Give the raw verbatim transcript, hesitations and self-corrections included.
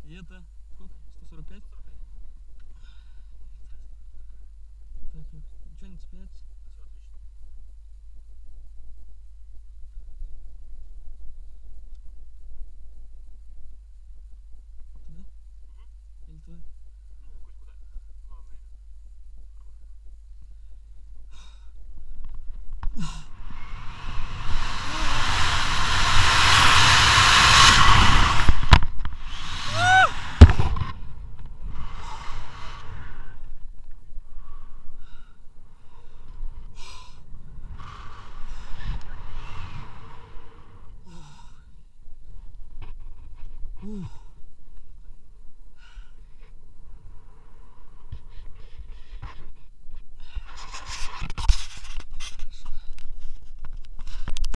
И это сколько? сто сорок пять? Так, ничего не цепляется? Все отлично. Туда? Угу. Или туда? Ну, хоть куда. Главное. Ух.